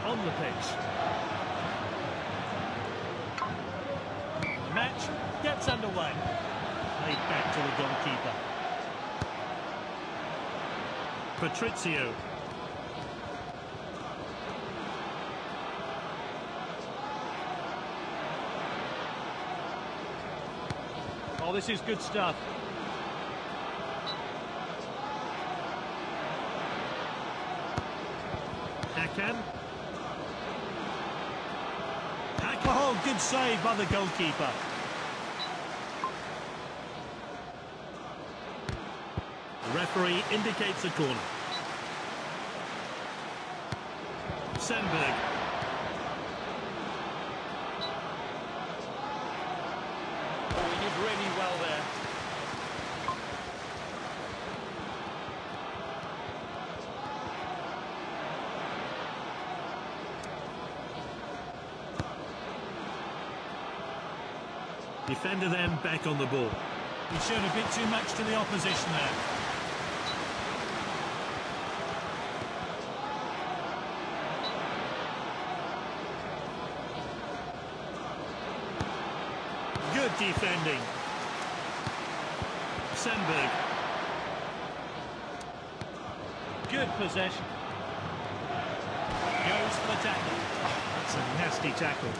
on the pitch. The match gets underway. Played back to the goalkeeper. Patricio. Oh, this is good stuff. Hakan. Oh, good save by the goalkeeper. The referee indicates a corner. Sandberg. Oh, he did really well there. Defender then back on the ball. He showed a bit too much to the opposition there. Good defending. Sandberg. Good possession. Goes for the tackle. That's a nasty tackle.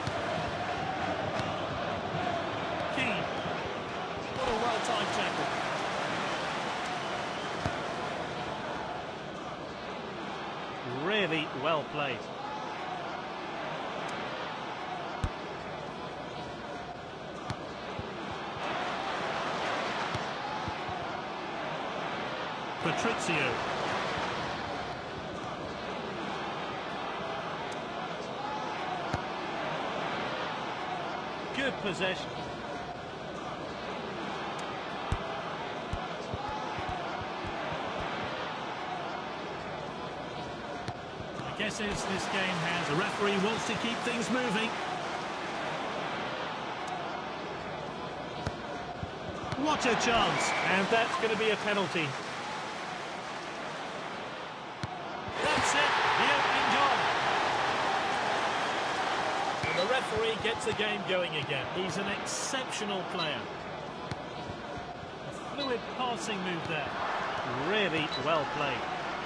Keane. What a well-timed tackle. Really well played. Patricio. Good possession. I guess as this game has, the referee wants to keep things moving. What a chance! And that's going to be a penalty. The referee gets the game going again. He's an exceptional player. A fluid passing move there. Really well played.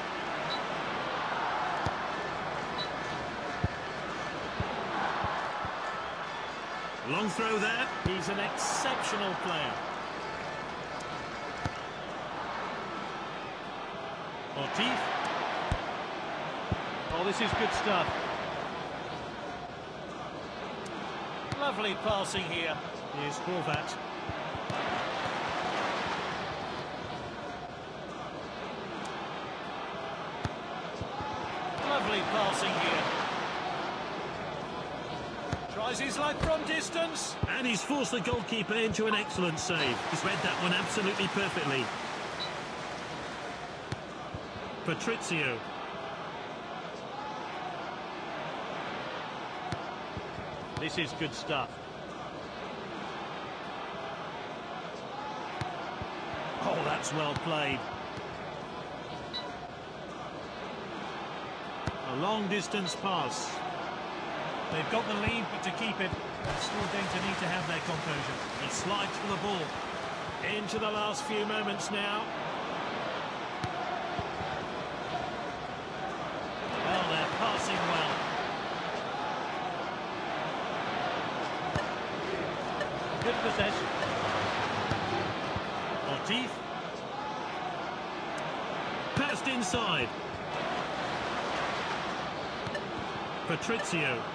Long throw there. He's an exceptional player. Ortiz. Oh, this is good stuff. Lovely passing here. Here's Horvat. Lovely passing here. Tries his luck from distance. And he's forced the goalkeeper into an excellent save. He's read that one absolutely perfectly. Patricio. This is good stuff. Oh, that's well played. A long distance pass. They've got the lead, but to keep it, they're still going to need to have their composure. He slides for the ball. Into the last few moments now. Well, they're passing well. Good possession. Ortiz. Passed inside. Patricio.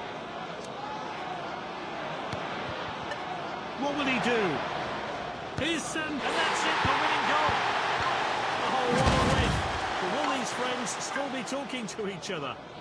What will he do? Here's Sand, and that's it, the winning goal. Oh, what a win. Will all these friends still be talking to each other?